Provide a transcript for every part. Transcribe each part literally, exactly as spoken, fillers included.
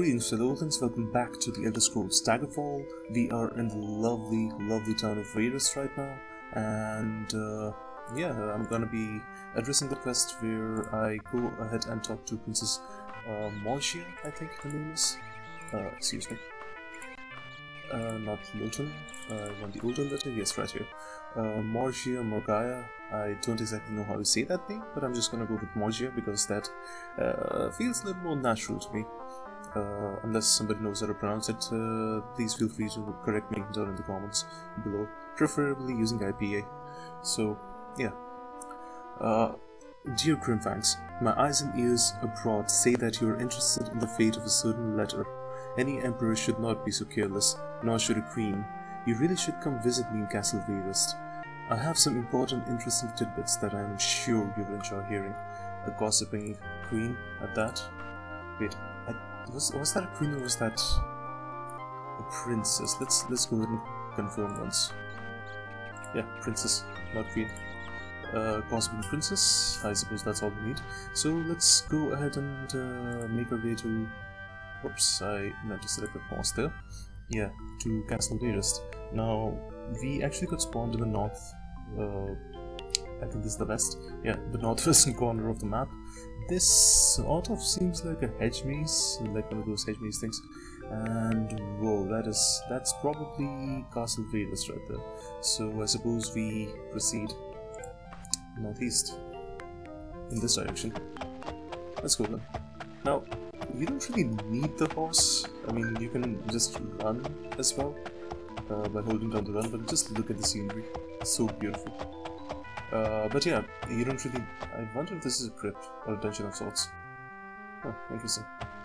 Greetings fellow things, welcome back to the Elder Scrolls Daggerfall. We are in the lovely, lovely town of Wayrest right now, and uh, yeah, I'm gonna be addressing the quest where I go ahead and talk to Princess uh, Morgiah, I think her name is. Uh, excuse me. Uh, not Lilton, uh, I want the older letter, yes, right here. Uh, Morgiah, Morgiah, I don't exactly know how to say that name, but I'm just gonna go with Morgiah because that uh, feels a little more natural to me. Uh, unless somebody knows how to pronounce it, uh, please feel free to correct me down in the comments below, preferably using I P A. So, yeah. Uh, Dear Grimfangs, my eyes and ears abroad say that you are interested in the fate of a certain letter. Any emperor should not be so careless, nor should a queen. You really should come visit me in Castle Wayrest. I have some important, interesting tidbits that I am sure you will enjoy hearing. A gossiping queen at that. Wait, I, was was that a queen or was that a princess? Let's let's go ahead and confirm once. Yeah, princess, not queen. Uh, gossiping princess. I suppose that's all we need. So let's go ahead and uh, make our way to. Oops, I meant to select the pause there. Yeah, to Castle Wayrest. Now, we actually got spawned in the north. Uh, I think this is the west. Yeah, the northwestern corner of the map. This sort of seems like a hedge maze, like one of those hedge maze things. And whoa, that is that's probably Castle Wayrest right there. So I suppose we proceed northeast in this direction. Let's go then. Now, we don't really need the horse. I mean, you can just run as well uh, by holding down the run, but just look at the scenery. It's so beautiful. Uh, but yeah, you don't really... I wonder if this is a crypt or a dungeon of sorts. Oh, interesting.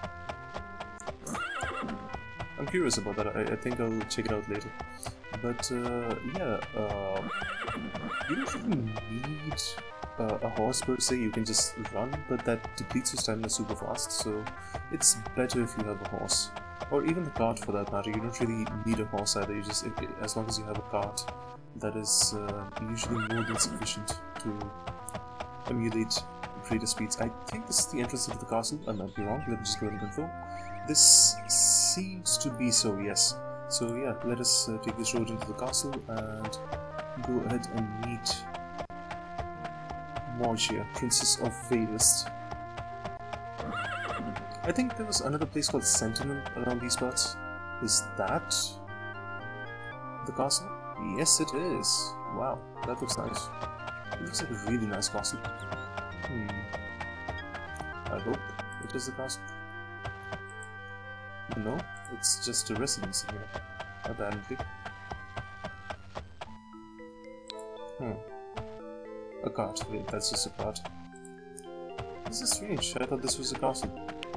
I'm curious about that. I, I think I'll check it out later. But uh, yeah, uh, you don't really need uh, a horse per se. You can just run, but that depletes your stamina super fast, so it's better if you have a horse. Or even a cart for that matter. You don't really need a horse either. You just, if, as long as you have a cart, that is uh, usually more than sufficient to emulate greater speeds. I think this is the entrance into the castle. I might be wrong. Let me just go ahead and confirm. This seems to be so, yes. So yeah, let us uh, take this road into the castle and go ahead and meet Morgiah, Princess of Wayrest. I think there was another place called Sentinel around these parts. Is that the castle? Yes, it is. Wow, that looks nice. It looks like a really nice castle. Hmm. I hope it is the castle. No, it's just a residence here, apparently. Hmm. A cart. Wait, that's just a cart. This is strange. I thought this was a castle.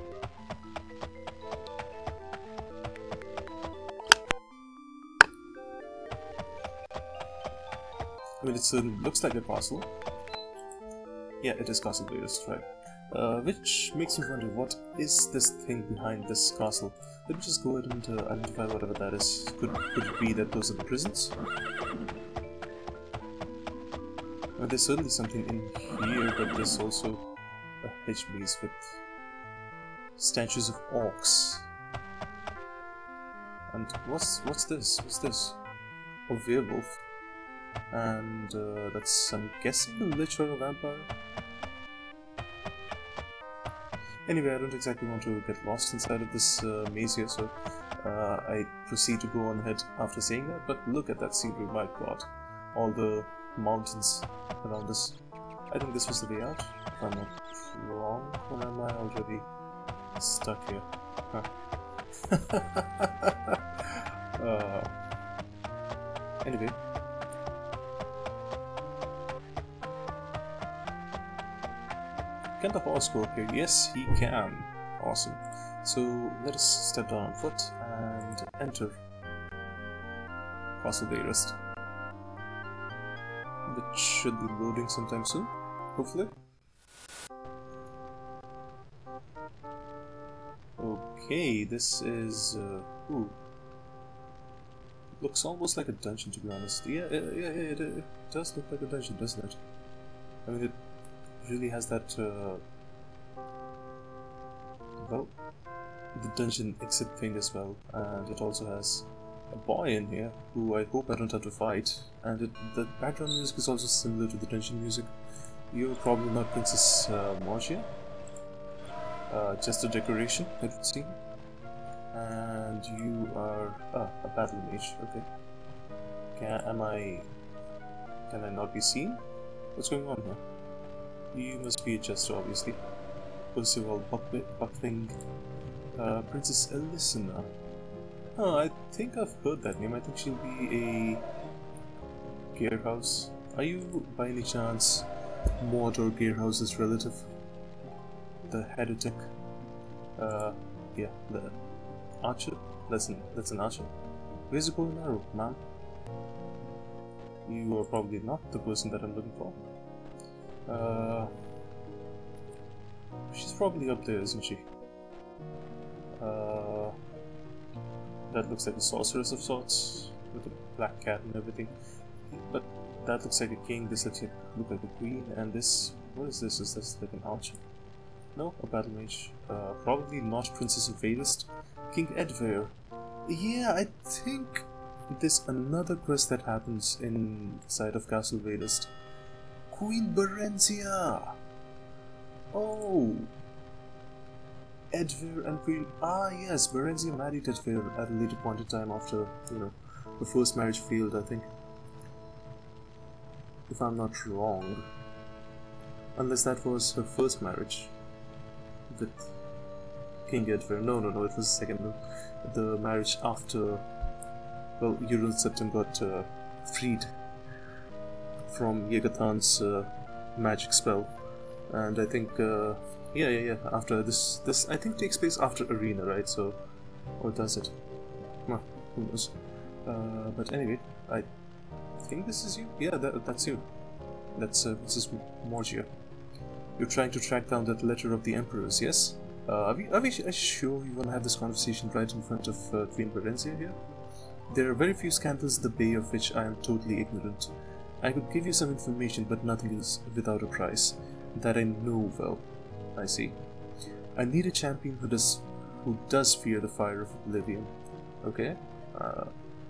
I mean, it certainly looks like a castle. Yeah, it is Castle Wayrest, right? Uh, which makes me wonder, what is this thing behind this castle? Let me just go ahead and uh, identify whatever that is. Could, could it be that those are the prisons? Well, there's certainly something in here, but there's also a hedge maze with statues of orcs. And what's what's this? What's this? A werewolf. And uh, that's, I'm guessing, a lich or a vampire? Anyway, I don't exactly want to get lost inside of this uh, maze here, so uh, I proceed to go on ahead after saying that, but look at that scenery, my god. All the mountains around us. I think this was the way out, if I'm not wrong, or am I already stuck here? Huh. uh, anyway. Can the horse go up here? Yes, he can. Awesome. So let us step down on foot and enter Castle Wayrest. Which should be loading sometime soon, hopefully. Okay, this is... Uh, ooh. Looks almost like a dungeon, to be honest. Yeah, yeah, yeah, it, it does look like a dungeon, doesn't it? I mean, it really has that, uh, well, the dungeon exit thing as well, and it also has a boy in here who I hope I don't have to fight, and it, the background music is also similar to the dungeon music. You're probably not Princess uh, Morgiah, uh, just a decoration, it would seem. And you are ah, a battle mage, okay. Can, am I... Can I not be seen? What's going on here? You must be a jester, obviously. Percival Buckling, uh, Princess Elisina. Oh, I think I've heard that name. I think she'll be a Gearhouse. Are you, by any chance, Maud or Gearhouse's relative? The heretic? Uh, yeah, the archer? That's an, that's an archer. Where's the bow and arrow, ma'am? You are probably not the person that I'm looking for. Uh, she's probably up there, isn't she? Uh, that looks like a sorceress of sorts, with a black cat and everything. But that looks like a king, this looks like, look like a queen, and this... What is this? Is this like an archer? No, a battle mage. Uh, probably not Princess of Wayrest. King Edvare. Yeah, I think there's another quest that happens inside of Castle Wayrest. Queen Barenziah! Oh! Edvare and Queen... Ah yes, Barenziah married Edvare at a later point in time after, you know, the first marriage failed, I think. If I'm not wrong. Unless that was her first marriage with King Edvare. No, no, no, it was the second one. The marriage after, well, Uriel Septim got uh, freed from Yegathan's uh, magic spell. And I think, uh, yeah, yeah, yeah, after this, this I think takes place after Arena, right? So, or does it? Well, who knows? Uh, but anyway, I think this is you? Yeah, that, that's you. That's uh, Princess Morgiah. You're trying to track down that letter of the Emperor's, yes? Uh, are we, are we sure you want to have this conversation right in front of uh, Queen Barenziah here? There are very few scandals in the Bay of which I am totally ignorant. I could give you some information, but nothing is without a price. That I know well. I see. I need a champion who does who does fear the fire of oblivion. Okay? Uh,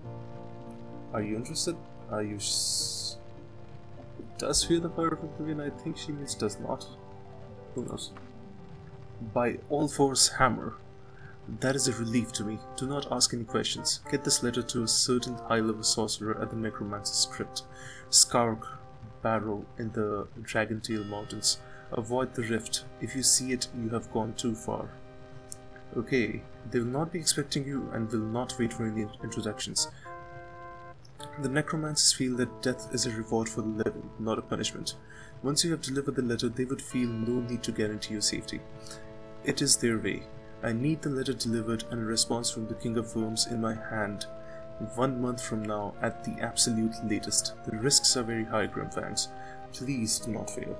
are you interested? Are you s does fear the fire of oblivion? I think she means does not. Who knows? By all force hammer. That is a relief to me. Do not ask any questions. Get this letter to a certain high-level sorcerer at the Necromancer's Crypt, Scourg Barrow in the Dragontail Mountains. Avoid the rift. If you see it, you have gone too far. Okay, they will not be expecting you and will not wait for any introductions. The necromancers feel that death is a reward for the living, not a punishment. Once you have delivered the letter, they would feel no need to guarantee your safety. It is their way. I need the letter delivered and a response from the King of Worms in my hand one month from now at the absolute latest. The risks are very high, Grimfangs. Please do not fail.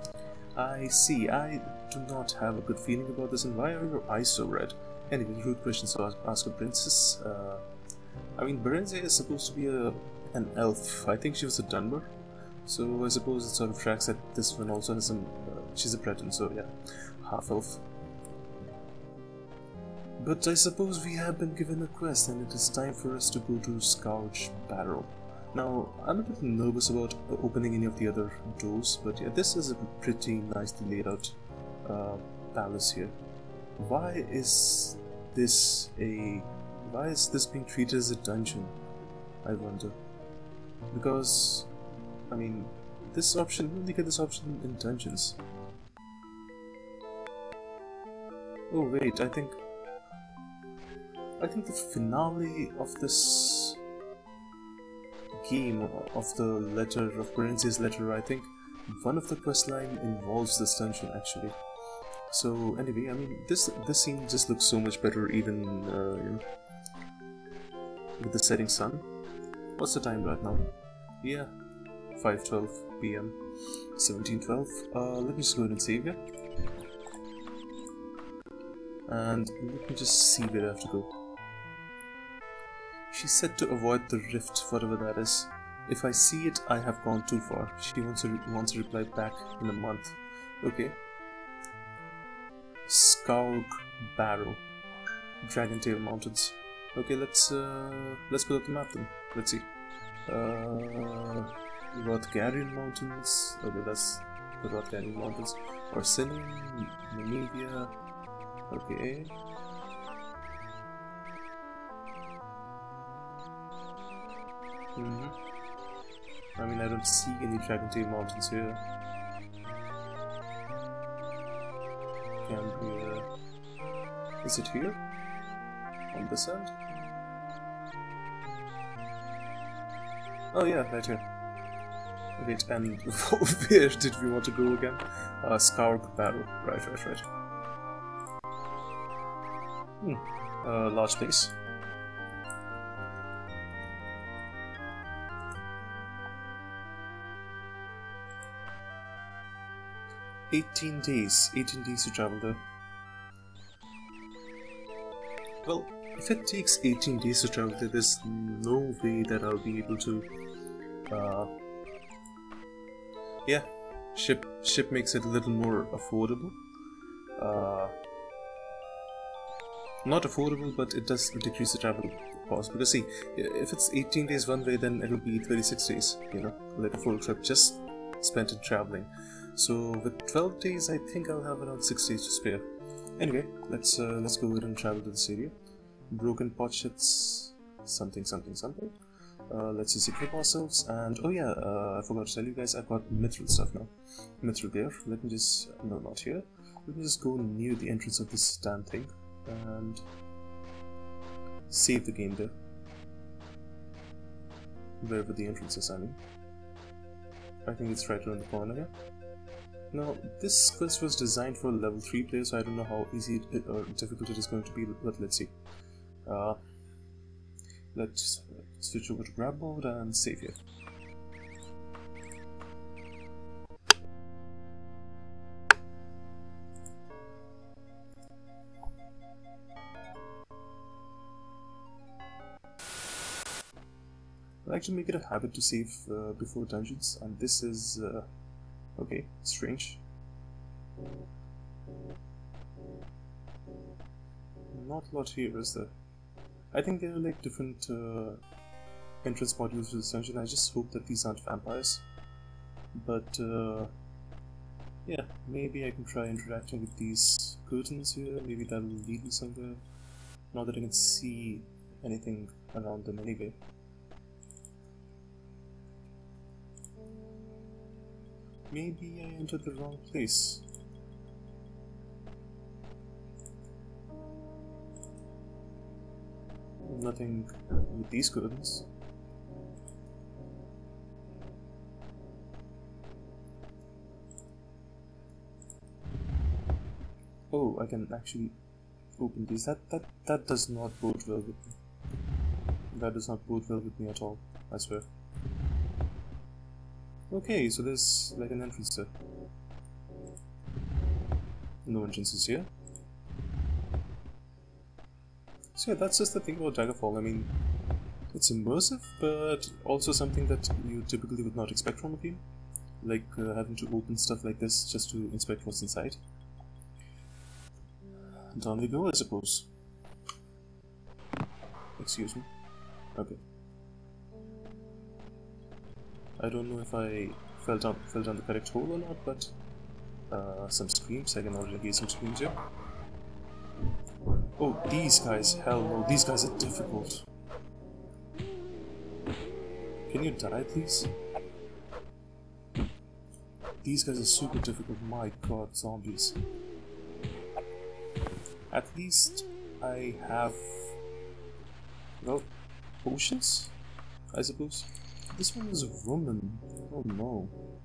I see. I do not have a good feeling about this, and why are your eyes so red? Anyway, rude questions to ask, ask a princess. Uh, I mean, Barenziah is supposed to be a an elf. I think she was a Dunmer. So I suppose it sort of tracks that this one also has some... Uh, she's a Breton, so yeah. Half-elf. But I suppose we have been given a quest and it is time for us to go to Scourg Barrow. Now, I'm a little nervous about opening any of the other doors, but yeah, this is a pretty nicely laid out uh, palace here. Why is this a... why is this being treated as a dungeon? I wonder. Because, I mean, this option, you only get this option in dungeons. Oh wait, I think... I think the finale of this game, of the letter, of Barenziah's letter, I think one of the questline involves this dungeon actually. So anyway, I mean, this this scene just looks so much better even, uh, you know, with the setting sun. What's the time right now? Yeah, five twelve p m seventeen twelve. Uh, let me just go ahead and save here. And let me just see where I have to go. She said to avoid the rift, whatever that is. If I see it, I have gone too far. She wants to, wants to reply back in a month. Okay. Scourg Barrow. Dragontail Mountains. Okay, let's uh, let's pull up the map then. Let's see. Uh, Rothgarian Mountains. Okay, that's the Rothgarian Mountains. Orsinium, Namibia. Okay. Mm-hmm. I mean, I don't see any Dragontail Mountains here. Cambria. Is it here? On this end? Oh yeah, right here. Wait, and where did we want to go again? Uh, Scourg Barrow. Right, right, right. Hmm. Uh, large place. eighteen days. eighteen days to travel there. Well, if it takes eighteen days to travel there, there's no way that I'll be able to... Uh, yeah, ship ship makes it a little more affordable. Uh, not affordable, but it does decrease the travel cost. Because see, if it's eighteen days one way, then it'll be thirty-six days, you know, like a full trip just spent in traveling. So with twelve days, I think I'll have around six days to spare. Anyway, let's uh, let's go ahead and travel to this area. Broken potsherds, something, something, something. Uh, let's just equip ourselves, and oh yeah, uh, I forgot to tell you guys, I've got mithril stuff now. Mithril there. Let me just no, not here. Let me just go near the entrance of this damn thing and save the game there. Wherever the entrance is, I mean. I think it's right around the corner here. Now, this quest was designed for a level three player, so I don't know how easy it, or difficult it is going to be, but let's see. Uh, let's switch over to grab mode and save here. I actually make it a habit to save uh, before dungeons, and this is... Uh, okay, strange. Not a lot here, is there? I think there are like different uh, entrance modules to this dungeon. I just hope that these aren't vampires. But, uh, yeah, maybe I can try interacting with these curtains here. Maybe that'll lead me somewhere. Not that I can see anything around them anyway. Maybe I entered the wrong place. Nothing with these curtains. Oh, I can actually open these. That that that does not bode well with me. That does not bode well with me at all, I swear. Okay, so there's like an entrance there. No entrances here. So yeah, that's just the thing about Daggerfall. I mean, it's immersive, but also something that you typically would not expect from a game. Like uh, having to open stuff like this just to inspect what's inside. Down we go, I suppose. Excuse me. Okay. I don't know if I fell down, fell down the correct hole or not, but uh, some screams. I can already hear some screams here. Oh, these guys, hell no, these guys are difficult. Can you die, please? These guys are super difficult, my god, zombies. At least I have, well, potions, I suppose. This one is a woman. Oh no.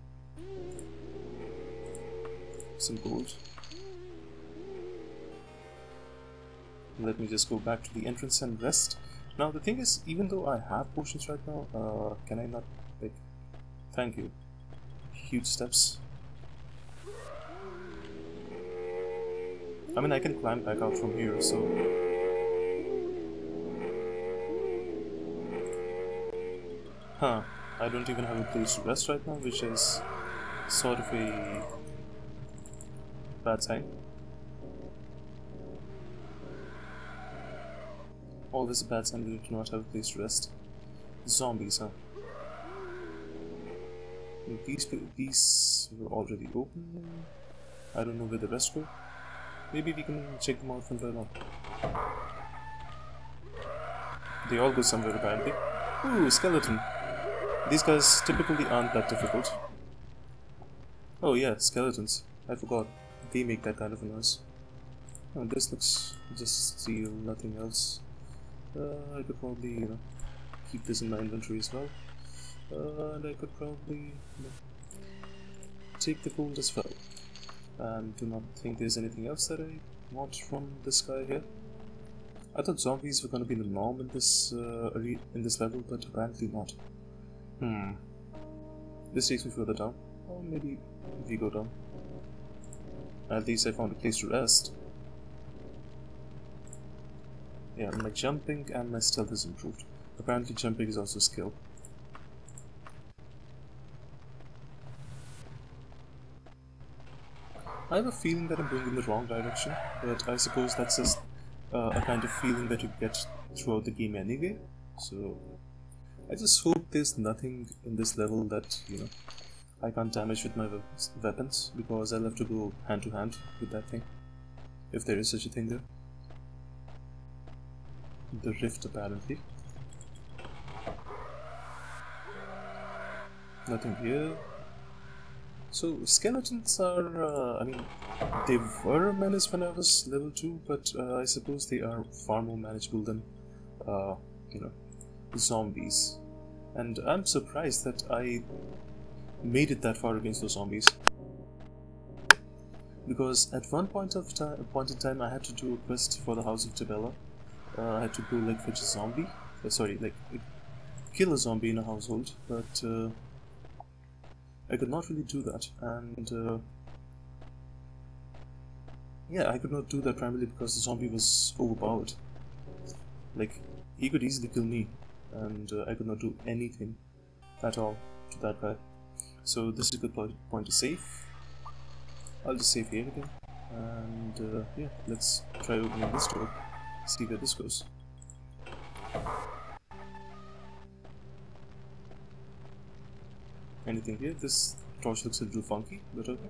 Some gold. Let me just go back to the entrance and rest. Now the thing is, even though I have potions right now, uh, can I not, like, thank you. Huge steps. I mean, I can climb back out from here, so... Huh, I don't even have a place to rest right now, which is sort of a bad sign. Always a bad sign that you do not have a place to rest. Zombies, huh? These, these were already open. I don't know where the rest go. Maybe we can check them out from there on. They all go somewhere apparently. Ooh, skeleton. These guys typically aren't that difficult. Oh yeah, skeletons. I forgot. They make that kind of a noise. Oh, this looks just steel, nothing else. Uh, I could probably, you know, keep this in my inventory as well. Uh, and I could probably, you know, take the gold as well. And do not think there's anything else that I want from this guy here. I thought zombies were gonna be the norm in this uh, in this level, but apparently not. Hmm. This takes me further down. Or maybe we go down. At least I found a place to rest. Yeah, my jumping and my stealth is improved. Apparently jumping is also a skill. I have a feeling that I'm going in the wrong direction, but I suppose that's just uh, a kind of feeling that you get throughout the game anyway. So I just hope there's nothing in this level that, you know, I can't damage with my weapons, because I'll have to go hand to hand with that thing, if there is such a thing there. The rift, apparently. Nothing here. So skeletons are, uh, I mean, they were a menace when I was level two, but uh, I suppose they are far more manageable than, uh, you know, zombies. And I'm surprised that I made it that far against those zombies. Because at one point of time, point in time, I had to do a quest for the House of Dibella. Uh, I had to go like fetch a zombie. Uh, sorry, like kill a zombie in a household, but uh, I could not really do that. And uh, yeah, I could not do that primarily because the zombie was overpowered. Like, he could easily kill me, and uh, I could not do anything at all to that guy. So this is a good point to save. I'll just save here again, and uh, yeah, let's try opening this door, see where this goes. Anything here? This torch looks a little funky, but okay.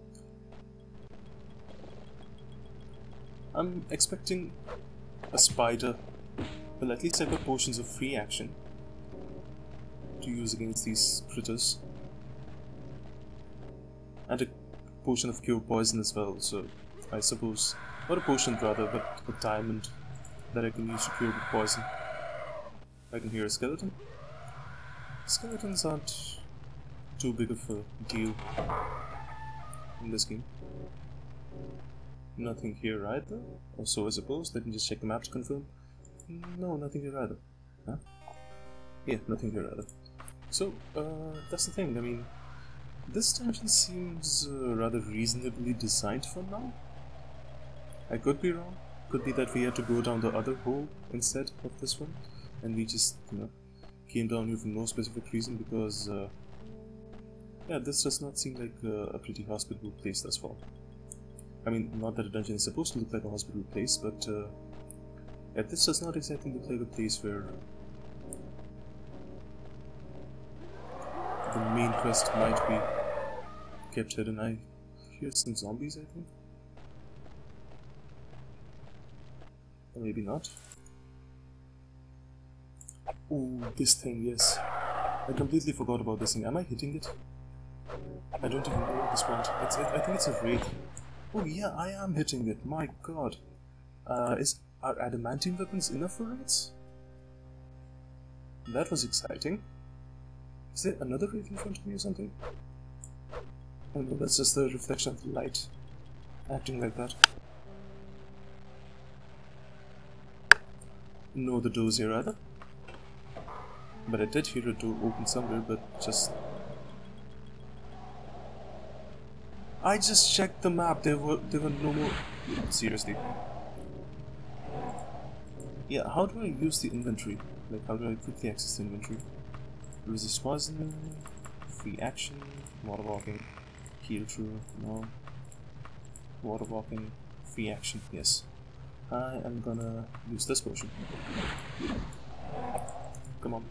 I'm expecting a spider. Well, at least I got potions of free action to use against these critters. And a potion of cure poison as well, so I suppose, not a potion rather, but a diamond that I can use to cure the poison. I can hear a skeleton. Skeletons aren't too big of a deal in this game. Nothing here either, or so I suppose. Let me just check the map to confirm. No, nothing here either. Huh? Yeah, nothing here either. So, uh, that's the thing, I mean, this dungeon seems uh, rather reasonably designed for now. I could be wrong. Could be that we had to go down the other hole instead of this one, and we just, you know, came down here for no specific reason, because, uh, yeah, this does not seem like uh, a pretty hospitable place thus far. I mean, not that a dungeon is supposed to look like a hospitable place, but uh, yeah, this does not exactly look like a place where the main quest might be kept hidden. I hear some zombies, I think. Or maybe not. Ooh, this thing, yes. I completely forgot about this thing. Am I hitting it? I don't even know at this point. It's, it, I think it's a wraith. Oh yeah, I am hitting it. My god. Uh, is are adamantine weapons enough for wraiths? That was exciting. Is there another wraith in front of me or something? Oh no, that's just the reflection of the light acting like that. No, the door's here either. But I did hear a door open somewhere, but just... I just checked the map, there were there were no more... Seriously. Yeah, how do I use the inventory? Like, how do I quickly access the inventory? Resist poison, free action, water walking, heal true, no. Water walking, free action, yes. I am gonna use this potion. Come on.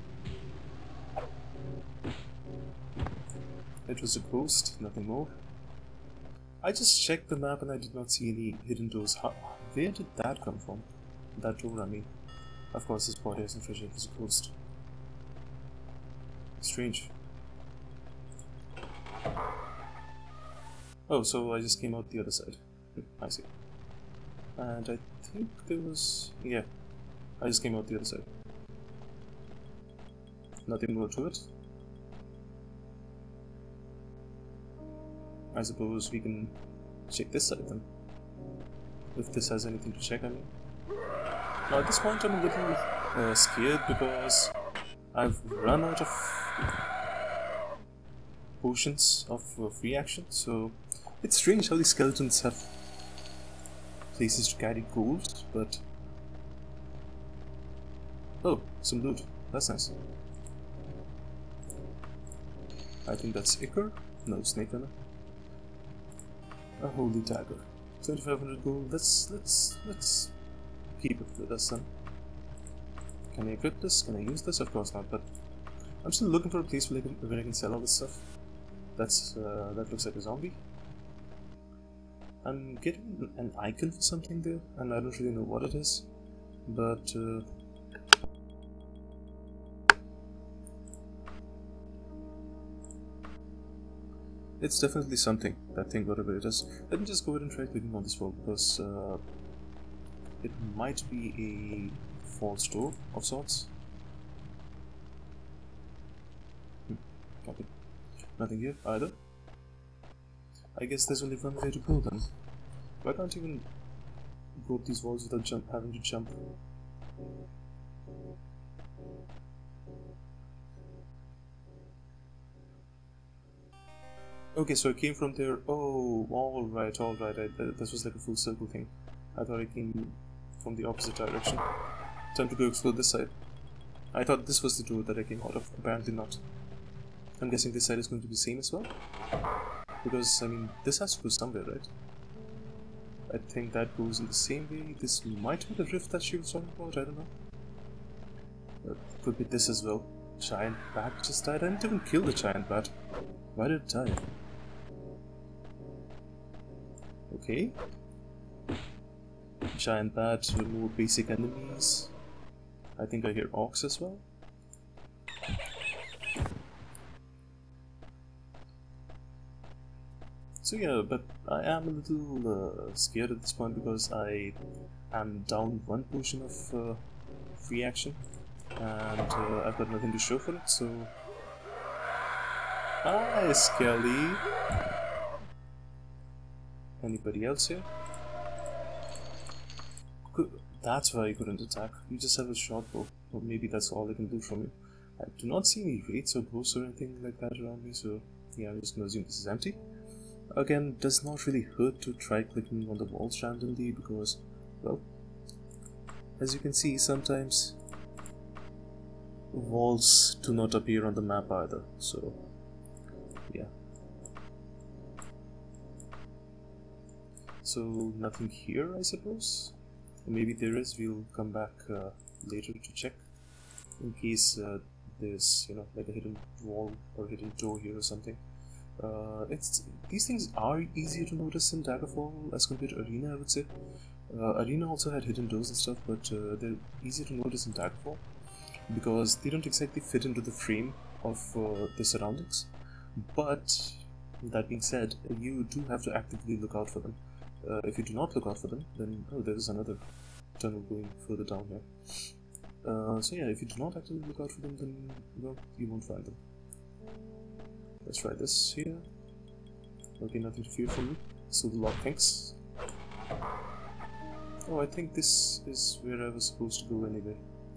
It was a ghost, nothing more. I just checked the map and I did not see any hidden doors. How, where did that come from? That door, I mean. Of course, this body isn't fragile, it's a ghost. Strange. Oh, so I just came out the other side. I see. And I think there was... yeah. I just came out the other side. Nothing more to it. I suppose we can check this side then. If this has anything to check, I mean. Now at this point I'm a little uh, scared because I've run out of potions of uh, free action, so it's strange how these skeletons have places to carry gold, but... oh, some loot. That's nice. I think that's Ichor? No, Snake Venom. A holy dagger. twenty-five hundred gold. Let's let's let's keep it with us then. Can I equip this? Can I use this? Of course not. But I'm still looking for a place where I can, where I can sell all this stuff. That's uh, that looks like a zombie. I'm getting an icon for something there, and I don't really know what it is. But uh, it's definitely something, that thing, whatever it is. Let me just go ahead and try clicking on this wall, because uh, it might be a false door of sorts. Hmm. Copy. Nothing here either. I guess there's only one way to go then. Why can't I even go up these walls without jump, having to jump? Okay, so I came from there. Oh, alright, alright. I, this was like a full circle thing. I thought I came from the opposite direction. Time to go explore this side. I thought this was the door that I came out of. Apparently not. I'm guessing this side is going to be the same as well? Because, I mean, this has to go somewhere, right? I think that goes in the same way. This might be the rift that she was talking about, I don't know. It could be this as well. Giant bat just died. I didn't even kill the giant bat. Why did it die? Okay. Giant bat, remove basic enemies. I think I hear orcs as well. So yeah, but I am a little uh, scared at this point because I am down one potion of uh, free action and uh, I've got nothing to show for it, so... Hi, Skelly! Anybody else here? Good. That's why you couldn't attack. You just have a short bow. Or maybe that's all I can do from you. I do not see any wraiths or ghosts or anything like that around me, so yeah, I'm just gonna assume this is empty. Again, does not really hurt to try clicking on the walls randomly because, well, as you can see, sometimes walls do not appear on the map either, so yeah. So nothing here, I suppose? Or maybe there is. We'll come back uh, later to check in case uh, there's, you know, like a hidden wall or hidden door here or something. Uh, it's these things are easier to notice in Daggerfall as compared to Arena, I would say. Uh, Arena also had hidden doors and stuff, but uh, they're easier to notice in Daggerfall because they don't exactly fit into the frame of uh, the surroundings. But that being said, you do have to actively look out for them. Uh, if you do not look out for them, then oh, there is another tunnel going further down here. Uh, so yeah, if you do not actively look out for them, then well, you won't find them. Let's try this here. Okay, nothing to fear from me. So the lock thinks. Oh, I think this is where I was supposed to go anyway.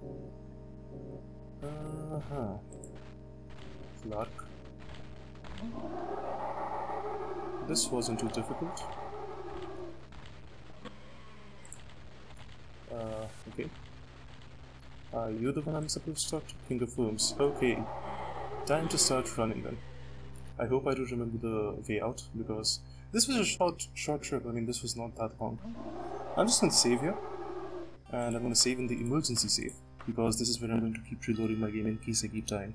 Uh-huh. Clark. This wasn't too difficult. Uh, okay. Are uh, you the one I'm supposed to talk to? King of Worms. Okay. Time to start running then. I hope I do remember the way out, because this was a short, short trip. I mean, this was not that long. I'm just gonna save here, And I'm going to save in the emergency save, because this is where I'm going to keep reloading my game in case I keep dying.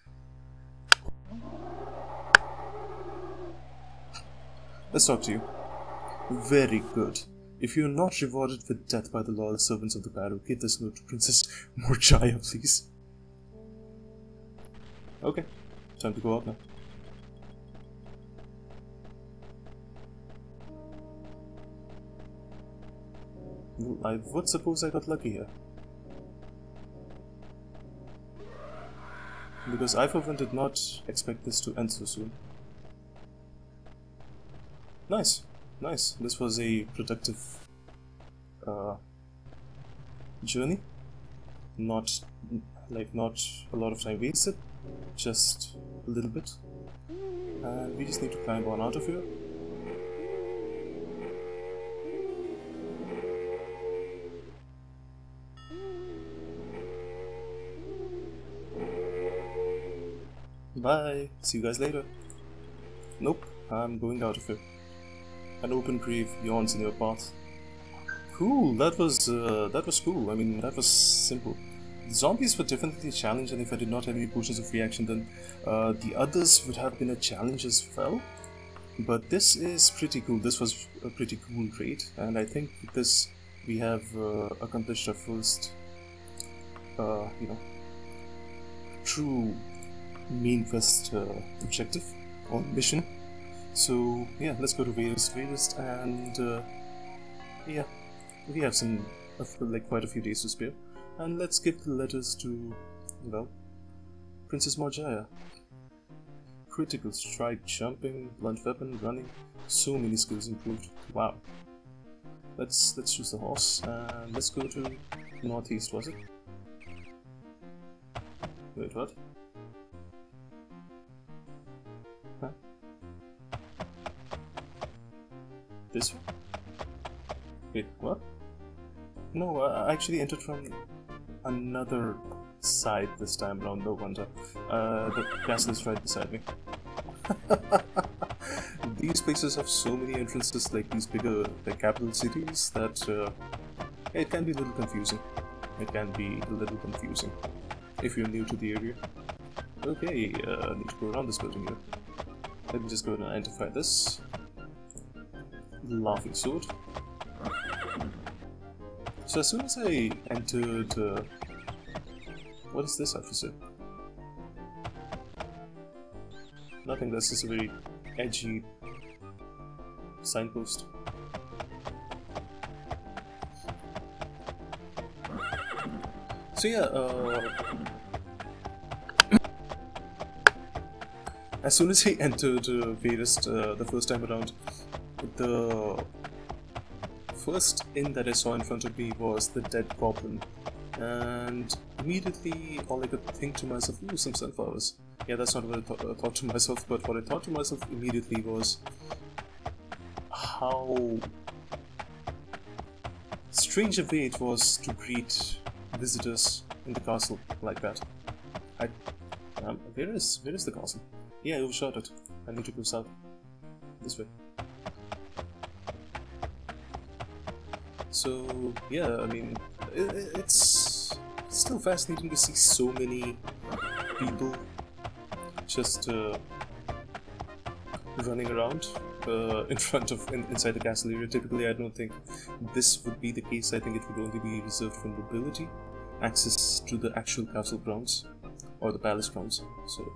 Let's talk to you. Very good. If you're not rewarded with death by the loyal servants of the Barrow, give this note to Princess Morgiah, please. Okay, time to go out now. Well, I would suppose I got lucky here. Because I for one did not expect this to end so soon. Nice, nice. This was a productive uh, journey. Not, like, not a lot of time wasted. Just a little bit. And we just need to climb on out of here. Bye. See you guys later. Nope, I'm going out of here. An open grave yawns in your path. Cool, that was uh, that was cool. I mean, that was simple. The zombies were definitely a challenge, and if I did not have any potions of reaction, then uh, the others would have been a challenge as well. But this is pretty cool. This was a pretty cool raid, and I think with this we have uh, accomplished our first, uh, you know, true main quest uh, objective or mission. So yeah, let's go to Wayrest, Wayrest, and uh, yeah, we have some uh, like quite a few days to spare, and let's give the letters to, well, Princess Morgiah. Critical strike, jumping, blunt weapon, running, so many skills improved. Wow. Let's let's choose the horse and let's go to northeast. Was it? Wait, what? Huh? This way? Wait, what? No, I actually entered from another side this time around, no wonder. Uh, the castle is right beside me. These places have so many entrances, like these bigger, like capital cities, that uh, it can be a little confusing. It can be a little confusing if you're new to the area. Okay, uh, I need to go around this building here. Let me just go and identify this. Laughing sword. So as soon as I entered... Uh, what is this officer? Nothing, that's just a very edgy signpost. So yeah, uh, as soon as I entered uh, Wayrest uh, the first time around, the first inn that I saw in front of me was the Dead Goblin, and immediately all I could think to myself, ooh, some sunflowers. Yeah, that's not what I, th I thought to myself, but what I thought to myself immediately was how strange a way it was to greet visitors in the castle like that. I, um, where is, where is the castle? Yeah, I overshot it. I need to go south. This way. So, yeah, I mean, it, it's still fascinating to see so many people just uh, running around uh, in front of, in, inside the castle area. Typically, I don't think this would be the case. I think it would only be reserved for nobility, access to the actual castle grounds, or the palace grounds, so...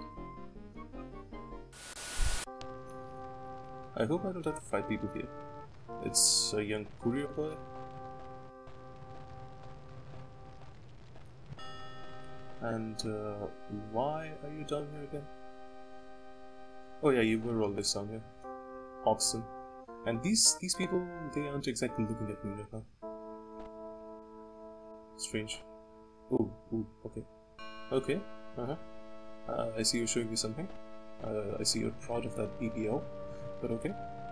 I hope I don't have to fight people here. It's a young courier boy. And uh, why are you down here again? Oh yeah, you were always down here. Awesome. And these these people, they aren't exactly looking at me right now. Strange. Oh, ooh, okay. Okay, uh-huh. Uh, I see you're showing me something. Uh, I see you're proud of that B B L, but okay.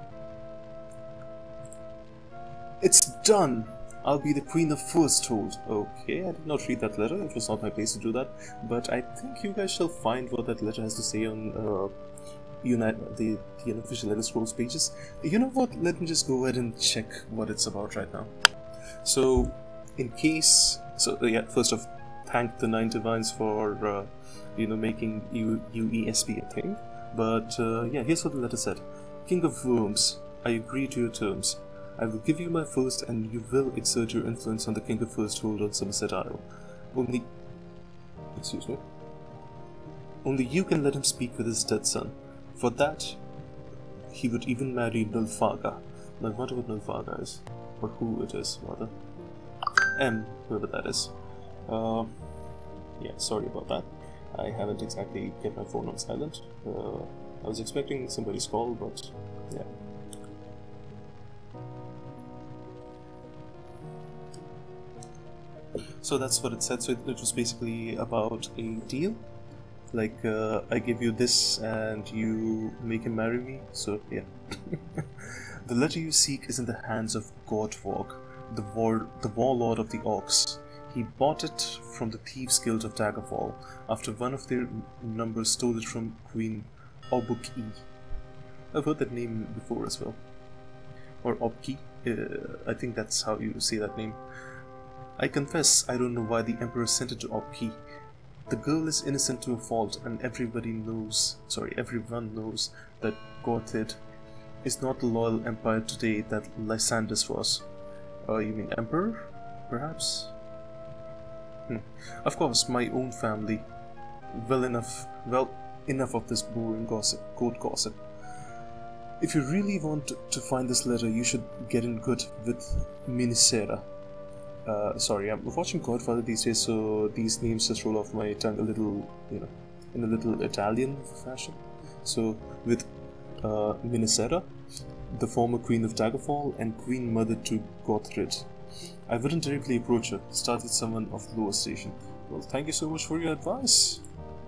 It's done! I'll be the Queen of Foresthold. Okay, I did not read that letter, it was not my place to do that, but I think you guys shall find what that letter has to say on uh, Unite, the, the unofficial Elder Scrolls pages. You know what, let me just go ahead and check what it's about right now. So, in case, so uh, yeah, first off, thank the Nine Divines for, uh, you know, making U UESP a thing. But uh, yeah, here's what the letter said. King of Worms, I agree to your terms. I will give you my first, and you will exert your influence on the King of First Hold on Somerset Isle. Only... Excuse me? Only you can let him speak with his dead son. For that, he would even marry Nulfaga. Now, I wonder what Nulfaga is. Or who it is, rather. M, whoever that is. Uh, yeah, sorry about that. I haven't exactly kept my phone on silent. Uh, I was expecting somebody's call, but yeah. So that's what it said. So it, it was basically about a deal. Like, uh, I give you this and you make him marry me. So, yeah. The letter you seek is in the hands of Godwog, the, war the warlord of the Orcs. He bought it from the Thieves' Guild of Daggerfall after one of their numbers stole it from Queen Obuki. I've heard that name before as well. Or Obki. Uh, I think that's how you say that name. I confess I don't know why the Emperor sent it to Obki. The girl is innocent to a fault, and everybody knows, sorry, everyone knows that Gorthid is not the loyal empire today that Lysandus was. Uh, you mean Emperor? Perhaps? Hmm. Of course, my own family. Well enough, well, enough of this boring gossip, court gossip. If you really want to find this letter, you should get in good with Minisera. Uh, sorry, I'm watching Godfather these days, so these names just roll off my tongue a little, you know, in a little Italian fashion. So, with uh, Minisera, the former Queen of Daggerfall and Queen Mother to Gothrid. I wouldn't directly approach her, start with someone of lower station. Well, thank you so much for your advice.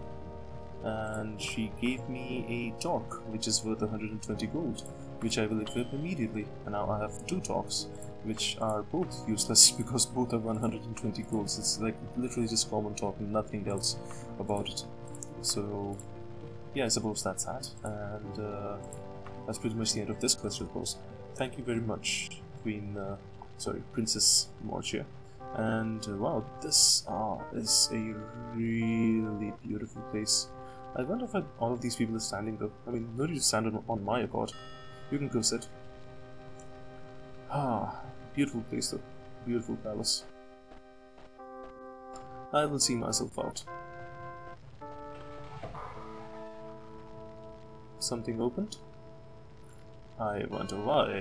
And she gave me a talk, which is worth one hundred twenty gold, which I will equip immediately. And now I have two talks, which are both useless because both are one hundred twenty golds. It's like literally just common talk and nothing else about it. So yeah, I suppose that's that, and uh, that's pretty much the end of this quest, of course. Thank you very much, Queen, uh, sorry, Princess Morgiah. And uh, wow, this uh, is a really beautiful place. I wonder if I, all of these people are standing though. I mean, no need to stand on, on my accord. You can go sit. Ah, beautiful place though. Beautiful palace. I will see myself out. Something opened? I wonder why.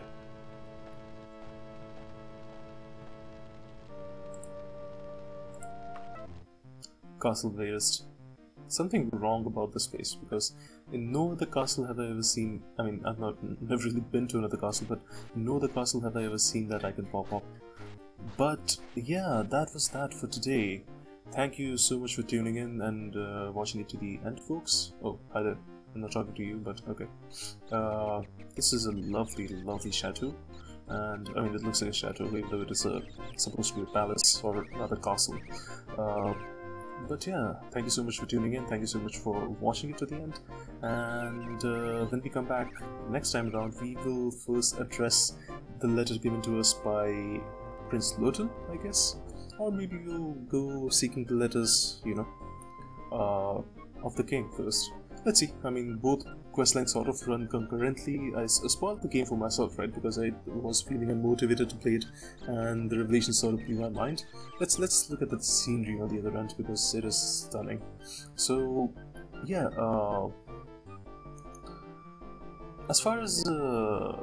Castle Wayrest. Something wrong about this place, because in no other castle have I ever seen, I mean, I've not never really been to another castle, but in no other castle have I ever seen that I can pop up. But yeah, that was that for today. Thank you so much for tuning in and uh, watching it to the end, folks. Oh, hi there. I'm not talking to you, but okay. Uh, this is a lovely, lovely chateau. And, I mean, it looks like a chateau, even though it is a, supposed to be a palace or another castle. Uh, But yeah, thank you so much for tuning in, thank you so much for watching it to the end, and uh, when we come back next time around, we will first address the letter given to us by Prince Lurton, I guess, or maybe we'll go seeking the letters, you know, uh, of the king first. Let's see. I mean, both questlines sort of run concurrently. I, I spoiled the game for myself, right? Because I was feeling unmotivated to play it, and the revelation sort of blew my mind. Let's let's look at the scenery on the other end because it is stunning. So, yeah. Uh, as far as uh,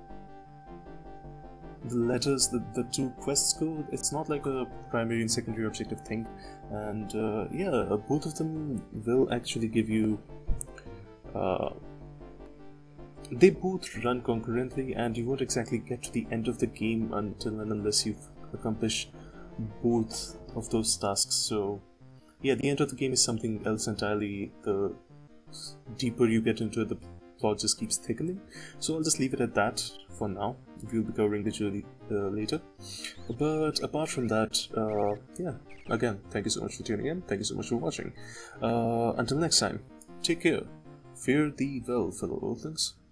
the letters, the the two quests go, it's not like a primary and secondary objective thing, and uh, yeah, both of them will actually give you. Uh, they both run concurrently, and you won't exactly get to the end of the game until and unless you've accomplished both of those tasks. So yeah, the end of the game is something else entirely. The deeper you get into it, the plot just keeps thickening. So I'll just leave it at that for now. We'll be covering the journey uh, later. But apart from that, uh, yeah, again, thank you so much for tuning in. Thank you so much for watching. Uh, until next time, take care. Fare thee well, fellow Earthlings.